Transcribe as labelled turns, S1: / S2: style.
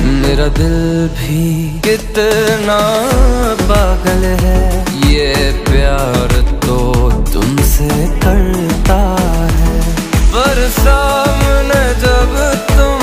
S1: मेरा दिल भी कितना पागल है, ये प्यार तो तुमसे करता है। पर सामने जब तुम